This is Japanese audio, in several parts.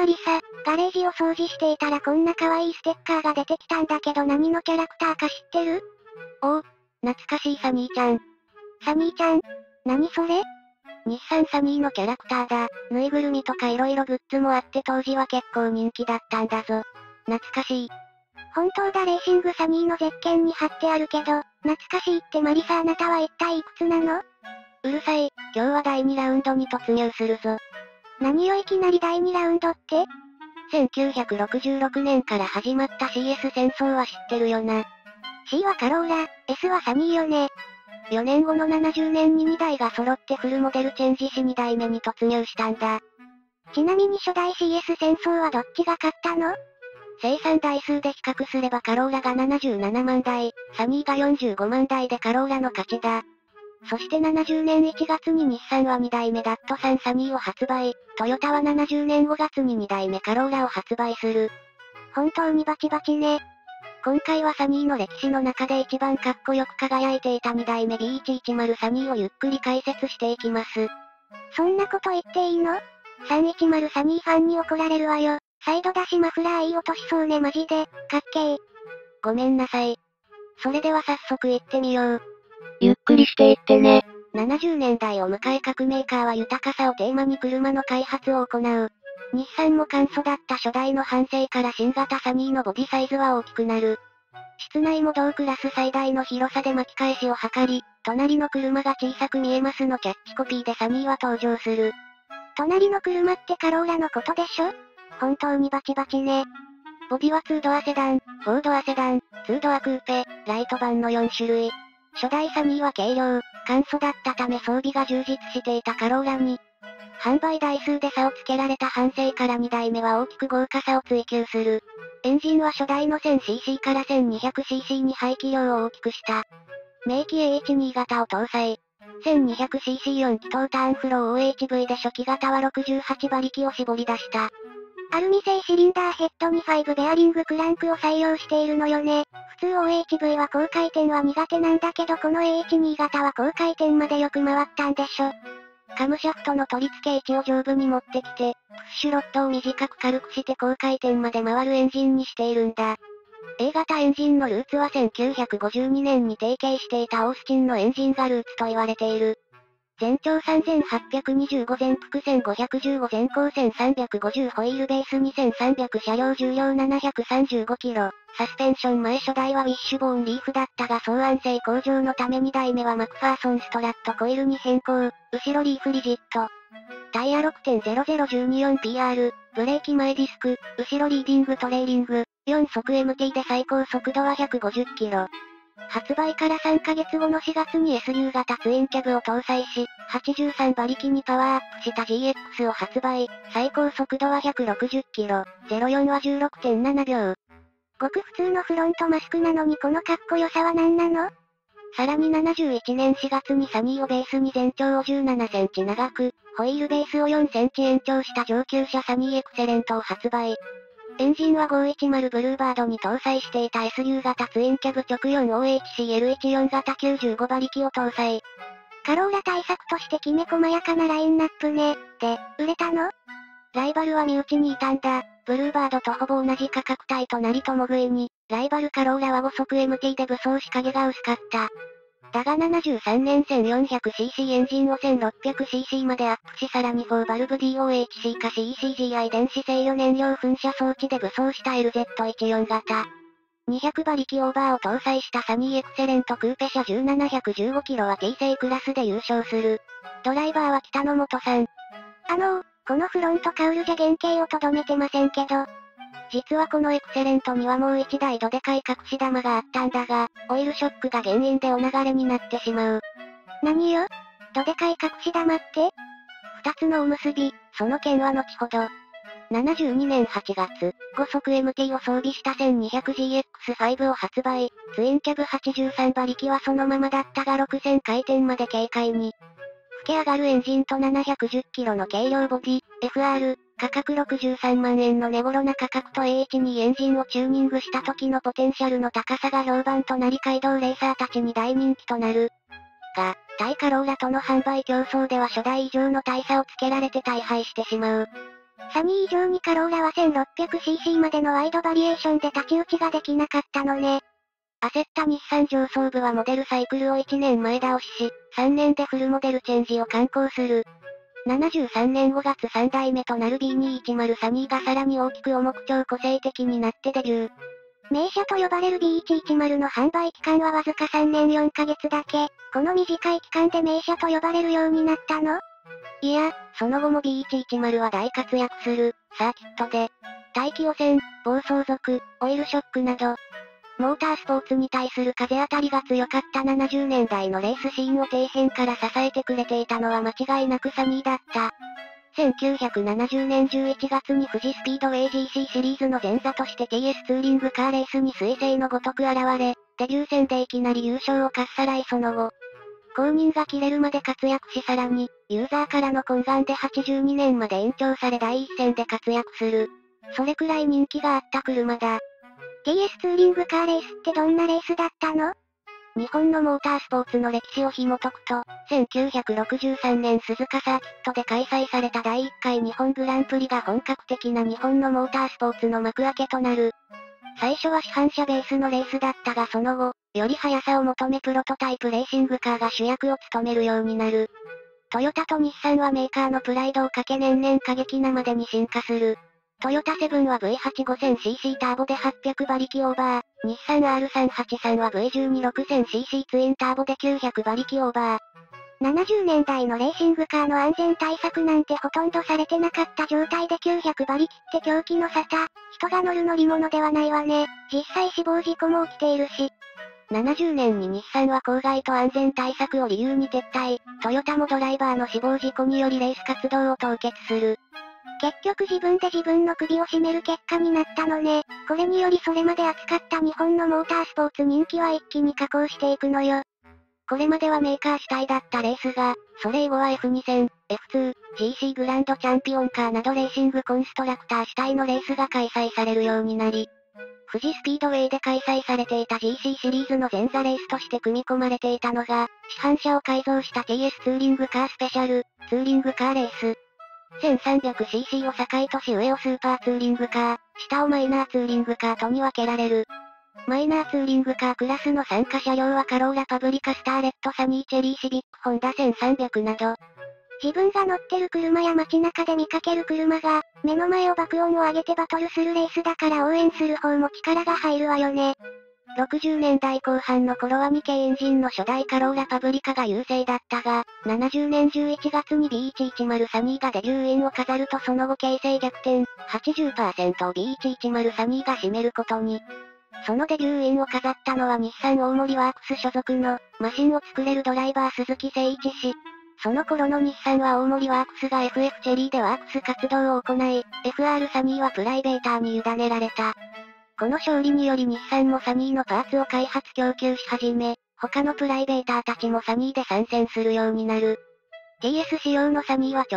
マリサ、ガレージを掃除していたらこんな可愛いステッカーが出てきたんだけど何のキャラクターか知ってる？ おお、懐かしいサニーちゃん。 サニーちゃん？何それ？ 日産サニーのキャラクターだ。ぬいぐるみとか色々グッズもあって当時は結構人気だったんだぞ。懐かしい。 本当だ、レーシングサニーのゼッケンに貼ってあるけど、懐かしいってマリサ、あなたは一体いくつなの？ うるさい、今日は第2ラウンドに突入するぞ。 何よいきなり第2ラウンドって？ 1966年から始まった CS 戦争は知ってるよな。 C はカローラ、S はサニーよね。 4年後の70年に2台が揃ってフルモデルチェンジし2代目に突入したんだ。 ちなみに初代 CS 戦争はどっちが勝ったの？ 生産台数で比較すればカローラが77万台、サニーが45万台でカローラの勝ちだ。そして70年1月に日産は2代目ダット3サニーを発売、トヨタは70年5月に2代目カローラを発売する。 本当にバチバチね。 今回はサニーの歴史の中で一番かっこよく輝いていた2代目 B110 サニーをゆっくり解説していきます。 そんなこと言っていいの？ 310 サニーファンに怒られるわよ。サイドだしマフラーいい落としそうねマジで、かっけー。 ごめんなさい。それでは早速行ってみよう。 ゆっくりしていってね。 70年代を迎え各メーカーは豊かさをテーマに車の開発を行う。日産も簡素だった初代の反省から新型サニーのボディサイズは大きくなる。室内も同クラス最大の広さで巻き返しを図り、隣の車が小さく見えますのキャッチコピーでサニーは登場する。 隣の車ってカローラのことでしょ？本当にバチバチね。 ボディは2ドアセダン、4ドアセダン、2ドアクーペ、ライトバンの4種類。初代サニーは軽量、簡素だったため装備が充実していたカローラに、販売台数で差をつけられた反省から2代目は大きく豪華さを追求する。エンジンは初代の 1000cc から 1200cc に排気量を大きくした。名機 AH2 型を搭載。1200cc4 気筒ターンフロー OHV で初期型は68馬力を絞り出した。 アルミ製シリンダーヘッドに5ベアリングクランクを採用しているのよね。普通 OHV は高回転は苦手なんだけどこの AH2 型は高回転までよく回ったんでしょ。 カムシャフトの取り付け位置を丈夫に持ってきて、プッシュロッドを短く軽くして高回転まで回るエンジンにしているんだ。A 型エンジンのルーツは1952年に提携していたオースチンのエンジンがルーツと言われている。全長3825全幅1515全高1350ホイールベース2300車両重量735キロ。サスペンション前初代はウィッシュボーンリーフだったが騒音性向上のため2代目はマクファーソンストラットコイルに変更。後ろリーフリジット。タイヤ 6.00124PR。ブレーキ前ディスク。後ろリーディングトレーリング。4速 MT で最高速度は150キロ。発売から3ヶ月後の4月に SU 型ツインキャブを搭載し、83馬力にパワーアップした GX を発売。最高速度は160キロ。04は 16.7 秒。 ごく普通のフロントマスクなのにこのかっこよさは何なの？ さらに71年4月にサニーをベースに全長を17センチ長く、ホイールベースを4センチ延長した上級車サニーエクセレントを発売。エンジンは510ブルーバードに搭載していた SU 型ツインキャブ直 4OHCL14 型95馬力を搭載。 カローラ対策としてきめ細やかなラインナップね。で、売れたの？ ライバルは身内にいたんだ。ブルーバードとほぼ同じ価格帯となりともぐえに、ライバルカローラは5速 MT で武装し影が薄かった。だが73年 1400cc エンジンを 1600cc までアップしさらに4バルブ DOHC か CECGI 電子制御燃料噴射装置で武装した LZ14 型。200馬力オーバーを搭載したサニーエクセレントクーペ車1715キロは T 製クラスで優勝する。ドライバーは北野本さん。 このフロントカウルじゃ原型をとどめてませんけど。 実はこのエクセレントにはもう一台どでかい隠し玉があったんだが、オイルショックが原因でお流れになってしまう。 何よ？どでかい隠し玉って？ 二つのおむすび、その件は後ほど。72年8月、5速 MT を装備した 1200GX5 を発売。ツインキャブ83馬力はそのままだったが6000回転まで軽快に。吹け上がるエンジンと710キロの軽量ボディ、FR、価格63万円の値頃な価格と AH2 エンジンをチューニングした時のポテンシャルの高さが評判となり街道レーサーたちに大人気となる。が、対カローラとの販売競争では初代以上の大差をつけられて大敗してしまう。 サニー以上にカローラは 1600cc までのワイドバリエーションで太刀打ちができなかったのね。 焦った日産上層部はモデルサイクルを1年前倒しし、3年でフルモデルチェンジを敢行する。73年5月3代目となる B210 サニーがさらに大きく重く超個性的になってデビュー。 名車と呼ばれる B110 の販売期間はわずか3年4ヶ月だけ。この短い期間で名車と呼ばれるようになったの？ いや、その後も B110 は大活躍する、サーキットで、大気汚染、暴走族、オイルショックなど、モータースポーツに対する風当たりが強かった70年代のレースシーンを底辺から支えてくれていたのは間違いなくサニーだった。1970年11月に富士スピードウェイ GC シリーズの前座として TS ツーリングカーレースに彗星のごとく現れ、デビュー戦でいきなり優勝をかっさらいその後、公認が切れるまで活躍しさらに、ユーザーからの懇願で82年まで延長され第一線で活躍する。それくらい人気があった車だ。 TS ツーリングカーレースってどんなレースだったの？ 日本のモータースポーツの歴史を紐解くと、1963年鈴鹿サーキットで開催された第1回日本グランプリが本格的な日本のモータースポーツの幕開けとなる。最初は市販車ベースのレースだったがその後、より速さを求めプロトタイプレーシングカーが主役を務めるようになる。トヨタと日産はメーカーのプライドをかけ年々過激なまでに進化する。トヨタセブンは V85000cc ターボで800馬力オーバー。日産 R383 は V126000cc ツインターボで900馬力オーバー。 70年代のレーシングカーの安全対策なんてほとんどされてなかった状態で900馬力って狂気の沙汰。人が乗る乗り物ではないわね。実際死亡事故も起きているし。 70年に日産は公害と安全対策を理由に撤退。トヨタもドライバーの死亡事故によりレース活動を凍結する。 結局自分で自分の首を絞める結果になったのね。これによりそれまで熱かった日本のモータースポーツ人気は一気に下降していくのよ。 これまではメーカー主体だったレースが、それ以後は F2000、F2、GC グランドチャンピオンカーなどレーシングコンストラクター主体のレースが開催されるようになり、富士スピードウェイで開催されていた GC シリーズの前座レースとして組み込まれていたのが、市販車を改造した TS ツーリングカースペシャル、ツーリングカーレース。1300cc を境とし上をスーパーツーリングカー、下をマイナーツーリングカーとに分けられる。マイナーツーリングカークラスの参加車両はカローラパブリカスターレットサニーチェリーシビックホンダ1300など。 自分が乗ってる車や街中で見かける車が、目の前を爆音を上げてバトルするレースだから応援する方も力が入るわよね。 60年代後半の頃は2系エンジンの初代カローラパブリカが優勢だったが、70年11月に B110 サニーがデビューインを飾るとその後形勢逆転、80% を B110 サニーが占めることに。そのデビューインを飾ったのは日産大森ワークス所属の、マシンを作れるドライバー鈴木誠一氏。その頃の日産は大森ワークスが FF チェリーでワークス活動を行い、FR サニーはプライベーターに委ねられた。この勝利により日産もサニーのパーツを開発供給し始め、他のプライベーターたちもサニーで参戦するようになる。TS 仕様のサニーは直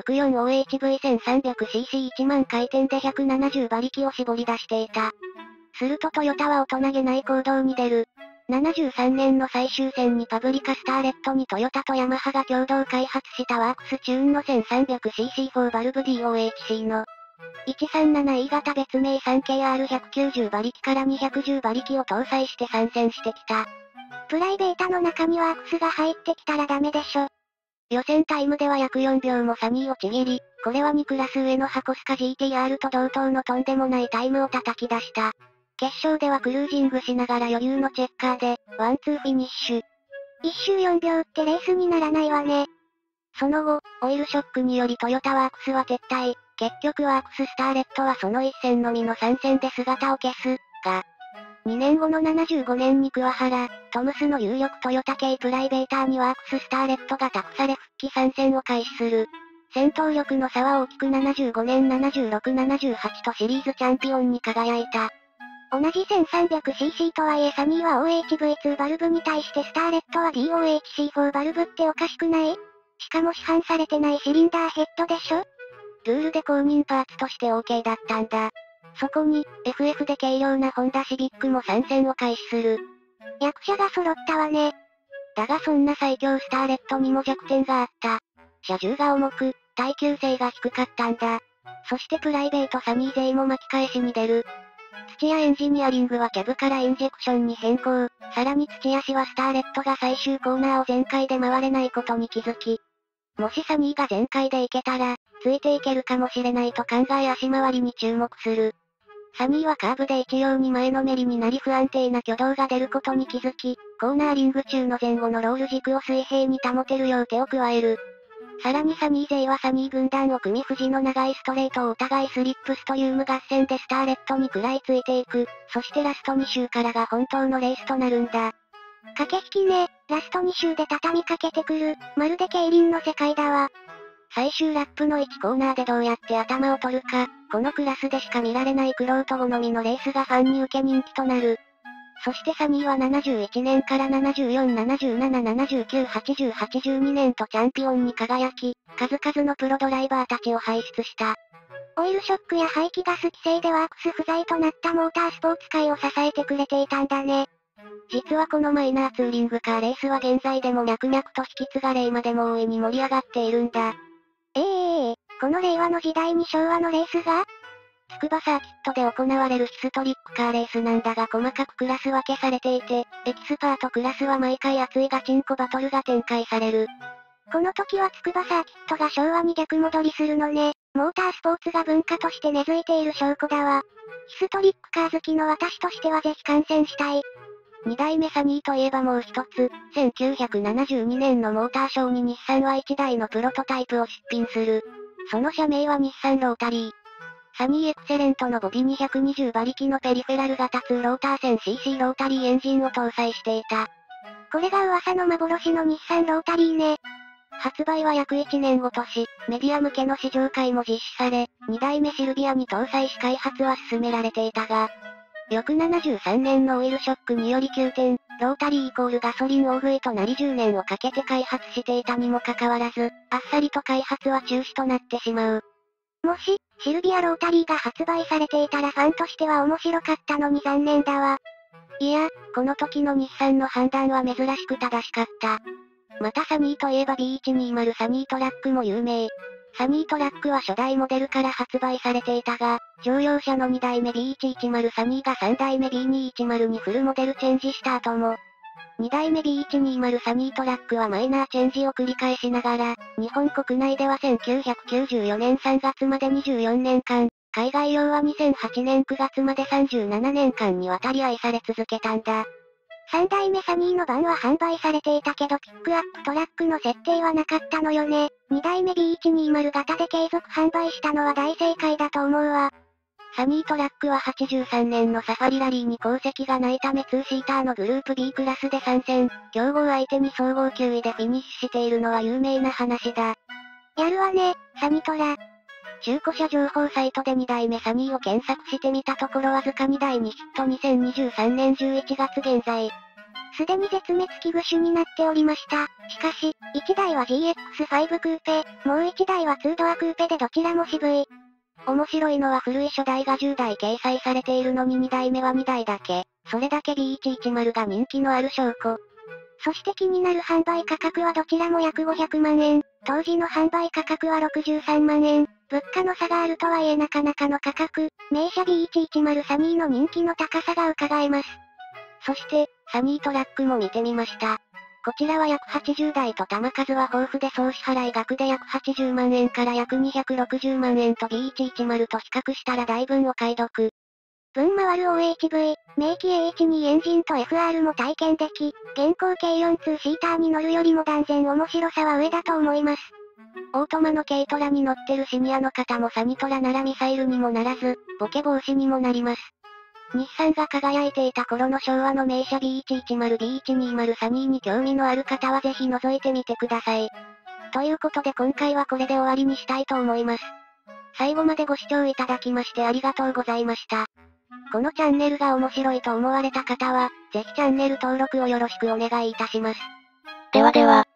4OHV1300cc1 万回転で170馬力を絞り出していた。するとトヨタは大人げない行動に出る。73年の最終戦にパブリカスターレットにトヨタとヤマハが共同開発したワークスチューンの 1300cc4 バルブ DOHC の 137E 型別名 3KR190 馬力から210馬力を搭載して参戦してきた。 プライベータの中にワークスが入ってきたらダメでしょ。 予選タイムでは約4秒もサニーをちぎり、これは2クラス上のハコスカ GTR と同等のとんでもないタイムを叩き出した。決勝ではクルージングしながら余裕のチェッカーで、ワンツーフィニッシュ。 1周4秒ってレースにならないわね。 その後、オイルショックによりトヨタワークスは撤退。結局ワークススターレットはその一戦のみの参戦で姿を消す。が、2年後の75年に桑原、トムスの有力トヨタ系プライベーターにワークススターレットが託され復帰参戦を開始する。戦闘力の差は大きく75年76、78とシリーズチャンピオンに輝いた。 同じ 1300cc とはいえサニーは OHV2 バルブに対してスターレットは DOHC4 バルブっておかしくない？しかも市販されてないシリンダーヘッドでしょ？ ルールで公認パーツとして OK だったんだ。そこに、FF で軽量なホンダシビックも参戦を開始する。 役者が揃ったわね。 だがそんな最強スターレットにも弱点があった。車重が重く、耐久性が低かったんだ。 そしてプライベートサニー勢も巻き返しに出る。土屋エンジニアリングはキャブからインジェクションに変更。さらに土屋氏はスターレットが最終コーナーを全開で回れないことに気づき、もしサニーが全開で行けたら、ついていけるかもしれないと考え足回りに注目する。サニーはカーブで一様に前のめりになり不安定な挙動が出ることに気づき、コーナーリング中の前後のロール軸を水平に保てるよう手を加える。さらにサニー勢はサニー軍団を組み藤の長いストレートをお互いスリップストリウム合戦でスターレットに食らいついていく。そしてラスト2周からが本当のレースとなるんだ。 駆け引きね、ラスト2周で畳みかけてくる、まるで競輪の世界だわ。 最終ラップの1コーナーでどうやって頭を取るか、このクラスでしか見られない玄人好みのレースがファンに受け人気となる。そしてサニーは71年から74、77、79、80、82年とチャンピオンに輝き、数々のプロドライバーたちを輩出した。 オイルショックや排気ガス規制でワークス不在となったモータースポーツ界を支えてくれていたんだね。 実はこのマイナーツーリングカーレースは現在でも脈々と引き継がれ今でも大いに盛り上がっているんだ。 この令和の時代に昭和のレースが？ 筑波サーキットで行われるヒストリックカーレースなんだが細かくクラス分けされていて、エキスパートクラスは毎回熱いガチンコバトルが展開される。 この時は筑波サーキットが昭和に逆戻りするのね。モータースポーツが文化として根付いている証拠だわ。ヒストリックカー好きの私としてはぜひ観戦したい。 2代目サニーといえばもう一つ、1972年のモーターショーに日産は1台のプロトタイプを出品する。その社名は日産ロータリー。サニーエクセレントのボビ220馬力のペリフェラル型2ローター 1000cc ロータリーエンジンを搭載していた。 これが噂の幻の日産ロータリーね。 発売は約1年ごとし、メディア向けの試乗会も実施され、2代目シルビアに搭載し開発は進められていたが、翌73年のオイルショックにより急転、ロータリーイコールガソリン大食いとなり10年をかけて開発していたにもかかわらず、あっさりと開発は中止となってしまう。 もし、シルビアロータリーが発売されていたらファンとしては面白かったのに残念だわ。 いや、この時の日産の判断は珍しく正しかった。またサニーといえば B120 サニートラックも有名。サニートラックは初代モデルから発売されていたが、乗用車の2代目 B110 サニーが3代目 B210 にフルモデルチェンジした後も、2代目 B120 サニートラックはマイナーチェンジを繰り返しながら、日本国内では1994年3月まで24年間、海外用は2008年9月まで37年間にわたり愛され続けたんだ。 3代目サニーの版は販売されていたけどピックアップトラックの設定はなかったのよね。2代目 B120 型で継続販売したのは大正解だと思うわ。 サニートラックは83年のサファリラリーに功績がないため2シーターのグループ B クラスで参戦、強豪相手に総合9位でフィニッシュしているのは有名な話だ。 やるわね、サニトラ。 中古車情報サイトで2代目サニーを検索してみたところわずか2台にヒット2023年11月現在。 すでに絶滅危惧種になっておりました。しかし、1台は GX5 クーペ、もう1台は2ドアクーペでどちらも渋い。 面白いのは古い初代が10台掲載されているのに2代目は2台だけ。それだけ B110 が人気のある証拠。 そして気になる販売価格はどちらも約500万円。当時の販売価格は63万円。物価の差があるとはいえなかなかの価格。名車 B110 サニーの人気の高さが伺えます。 そして、サニートラックも見てみました。こちらは約80台と玉数は豊富で総支払い額で約80万円から約260万円と B110 と比較したら大分お買い得。 分回る OHV、名機 A12 エンジンと FR も体験でき、現行軽4-2シーターに乗るよりも断然面白さは上だと思います。 オートマの軽トラに乗ってるシニアの方もサニトラならミサイルにもならず、ボケ防止にもなります。日産が輝いていた頃の昭和の名車 B110、B120 サニーに興味のある方はぜひ覗いてみてください。ということで今回はこれで終わりにしたいと思います。最後までご視聴いただきましてありがとうございました。このチャンネルが面白いと思われた方は、ぜひチャンネル登録をよろしくお願いいたします。 ではでは。